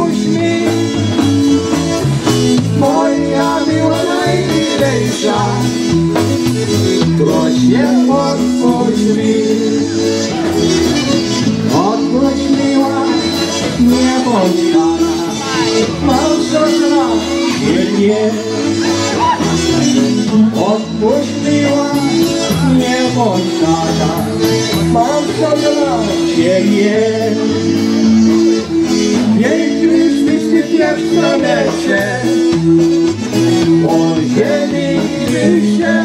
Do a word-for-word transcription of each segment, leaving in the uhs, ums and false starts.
Odpuść mi, moja miła najmilejsza, proszę odpuść mi. Odpuść miła, nie bądź kara, małżonka nie. Odpuść miła, nie bądź kara, małżonka nie. Piękny śliczny pieszczonecie, ozielimy się.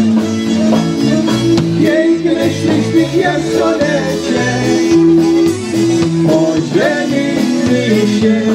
Piękny śliczny pieszczonecie, ozielimy się.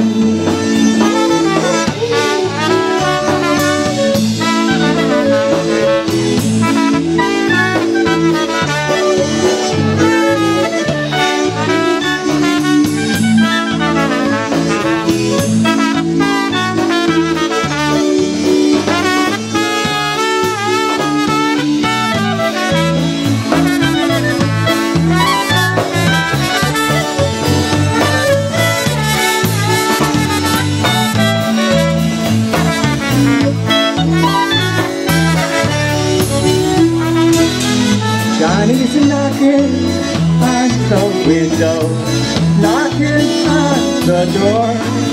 Johnny's knocking on the window, knocking on the door.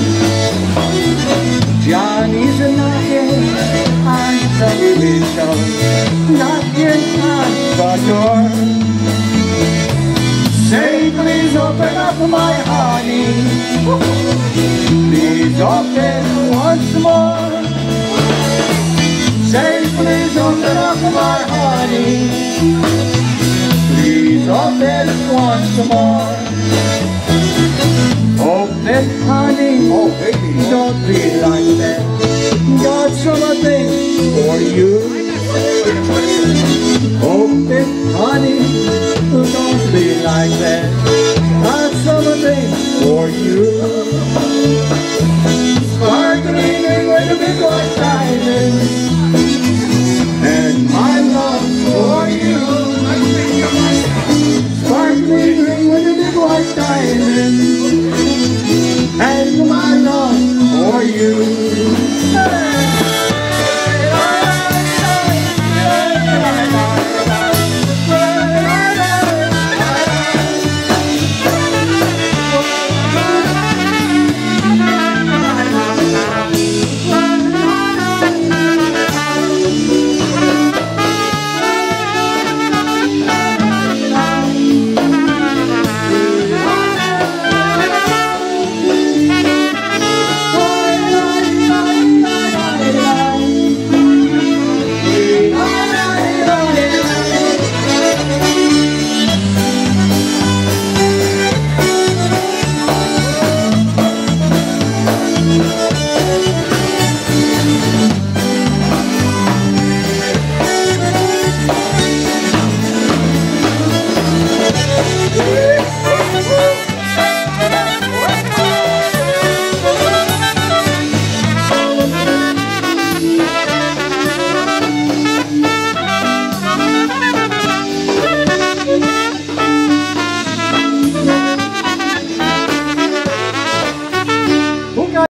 Johnny's knocking on the window, knocking on the door. Say, please open up my honey, please open once more. Say, please open up my honey, please open once more. Open, honey, oh baby, don't be like that. Got something for you. Open, honey, don't be like that. Got something for you. Sparkling with a big white diamond, and my love for you. Sparkling ring with a big white diamond, and my love for you. Hey!